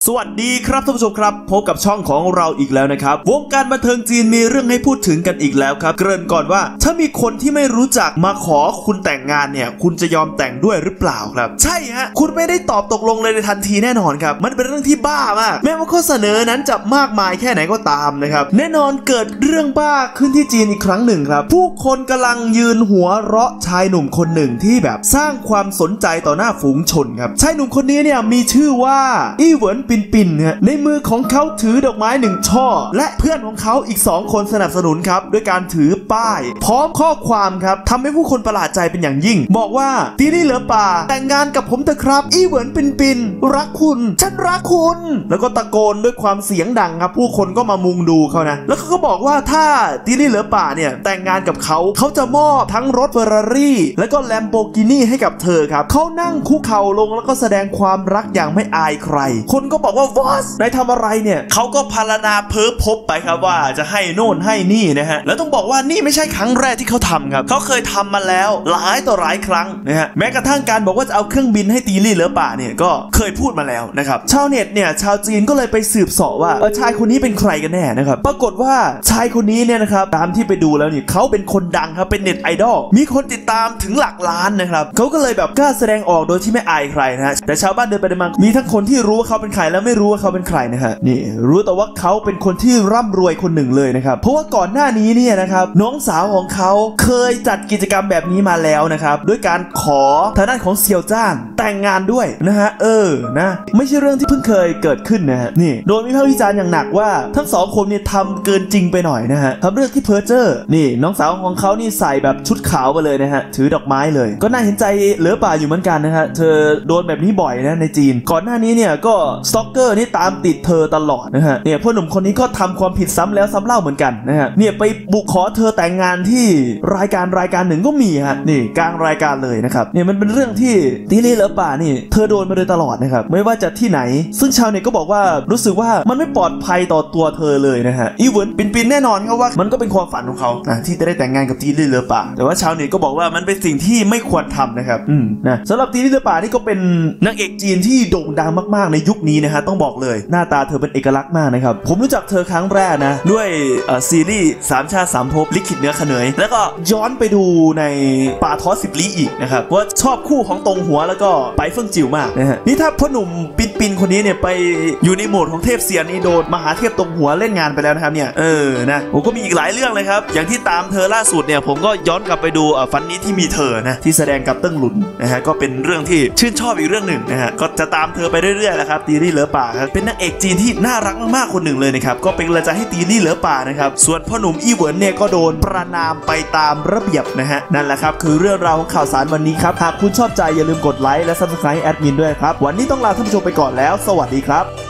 สวัสดีครับท่านผู้ชมครับพบกับช่องของเราอีกแล้วนะครับวงการบันเทิงจีนมีเรื่องให้พูดถึงกันอีกแล้วครับเกริ่นก่อนว่าถ้ามีคนที่ไม่รู้จักมาขอคุณแต่งงานเนี่ยคุณจะยอมแต่งด้วยหรือเปล่าครับใช่ฮะคุณไม่ได้ตอบตกลงเลยในทันทีแน่นอนครับมันเป็นเรื่องที่บ้ามากแม้ว่าข้อเสนอนั้นจะมากมายแค่ไหนก็ตามนะครับแน่นอนเกิดเรื่องบ้าขึ้นที่จีนอีกครั้งหนึ่งครับผู้คนกำลังยืนหัวเราะชายหนุ่มคนหนึ่งที่แบบสร้างความสนใจต่อหน้าฝูงชนครับชายหนุ่มคนนี้เนี่ยมีชื่อว่าอี้เหวินปินฮะในมือของเขาถือดอกไม้1ช่อและเพื่อนของเขาอีก2คนสนับสนุนครับด้วยการถือป้ายพร้อมข้อความครับทำให้ผู้คนประหลาดใจเป็นอย่างยิ่งบอกว่าตีนี่เหลือป่าแต่งงานกับผมเถอะครับอี้เหวินปินรักคุณฉันรักคุณแล้วก็ตะโกนด้วยความเสียงดังครับผู้คนก็มามุงดูเขานะแล้วเขาก็บอกว่าถ้าตีนี่เหลือป่าเนี่ยแต่งงานกับเขาจะมอบทั้งรถเฟอร์รารี่แล้วก็แลมโบกินีให้กับเธอครับเขานั่งคุกเข่าลงแล้วก็แสดงความรักอย่างไม่อายใครคนก็บอกว่าวอสนายทำอะไรเนี่ยเขาก็พรรณนาเพ้อพบไปครับว่าจะให้โน่นให้นี่นะฮะแล้วต้องบอกว่านี่ไม่ใช่ครั้งแรกที่เขาทำครับเขาเคยทำมาแล้วหลายต่อหลายครั้งนะฮะแม้กระทั่งการบอกว่าจะเอาเครื่องบินให้ตีลี่เหลือป่าเนี่ยก็เคยพูดมาแล้วนะครับชาวเน็ตเนี่ยชาวจีนก็เลยไปสืบเสาะว่าชายคนนี้เป็นใครกันแน่นะครับปรากฏว่าชายคนนี้เนี่ยนะครับตามที่ไปดูแล้วเนี่ยเขาเป็นคนดังครับเป็นเน็ตไอดอลมีคนติดตามถึงหลักล้านนะครับเขาก็เลยแบบกล้าแสดงออกโดยที่ไม่อายใครนะฮะแต่ชาวบ้านเดินไปเดินมามีทั้งคนที่รู้ว่าเขาเป็นใครแล้วไม่รู้ว่าเขาเป็นใครนะฮะนี่รู้แต่ว่าเขาเป็นคนที่ร่ำรวยคนหนึ่งเลยนะครับเพราะว่าก่อนหน้านี้เนี่ยนะครับน้องสาวของเขาเคยจัดกิจกรรมแบบนี้มาแล้วนะครับด้วยการขอทางด้านของเซียวจ้านแต่งงานด้วยนะฮะนะไม่ใช่เรื่องที่เพิ่งเคยเกิดขึ้นนะฮะนี่โดยมีวิพากษ์วิจารณ์อย่างหนักว่าทั้งสองคนเนี่ยทำเกินจริงไปหน่อยนะฮะทำเรื่องที่เพ้อเจ้อนี่น้องสาวของเขานี่ใส่แบบชุดขาวไปเลยนะฮะถือดอกไม้เลยก็น่าเห็นใจเหลือป่าอยู่เหมือนกันนะฮะเธอโดนแบบนี้บ่อยนะในจีนก่อนหน้านี้เนี่ยก็สตอกเกอร์นี่ตามติดเธอตลอดนะฮะเนี่ยพ่อหนุ่มคนนี้ก็ทำความผิดซ้ำแล้วซ้ำเล่าเหมือนกันนะฮะเนี่ยไปบุกขอเธอแต่งงานที่รายการหนึ่งก็มีฮะนี่กลางรายการเลยนะครับเนี่ยมันเป็นเรื่องที่ตีลี่เหลือป่านี่เธอโดนมาโดยตลอดนะครับไม่ว่าจะที่ไหนซึ่งชาวเน็ตก็บอกว่ารู้สึกว่ามันไม่ปลอดภัยต่อตัวเธอเลยนะฮะอี้เหวินปินแน่นอนครับว่ามันก็เป็นความฝันของเขาที่จะได้แต่งงานกับตีลี่เหลือป่าแต่ว่าชาวเน็ตก็บอกว่ามันเป็นสิ่งที่ไม่ควรทำนะครับนะสำหรับตีลี่เหลือป่านี่ก็เป็นนางเอกจีนที่โด่งดังมากๆในยุคนี้นะฮะต้องบอกเลยหน้าตาเธอเป็นเอกลักษณ์มากนะครับผมรู้จักเธอครั้งแรกนะด้วยซีรีส์3 ชาติ 3 ภพลิขิตเนื้อเขนยแล้วก็ย้อนไปดูในป่าท้อ10 ลี้อีกนะครับว่าชอบคู่ของตงหัวแล้วก็ไปเฟิ่งจิ๋วมากนะฮะนี่ถ้าพ่อหนุ่มปินคนนี้เนี่ยไปอยู่ในโหมดของเทพเซียนนี่โดนมหาเทพตงหัวเล่นงานไปแล้วนะครับเนี่ยนะผมก็มีอีกหลายเรื่องเลยครับอย่างที่ตามเธอล่าสุดเนี่ยผมก็ย้อนกลับไปดูฟันนี้ที่มีเธอนะที่แสดงกับเติ้งหลุนนะฮะก็เป็นเรื่องที่ชื่นชอบอีกเรื่องหนึ่งนะฮะก็จะตามเธอไปเรื่อยๆแหละครับตีลี่เหลือป่าครับเป็นนางเอกจีนที่น่ารักมากๆคนหนึ่งเลยนะครับก็เป็นกำลังใจให้ตีลี่เหลือป่านะครับส่วนพ่อหนุ่มอี้เหวินเนี่ยก็โดนประณามไปตามระเบียบนะฮะนั่นแหละครับคือเรื่องราวของข่าวสารวันนี้ครับหากคุณชอบใจอย่าลืมกดไลค์และ Subscribe แอดมินด้วยครับวันนี้ต้องลาท่านผู้ชมไปก่อนแล้วสวัสดีครับ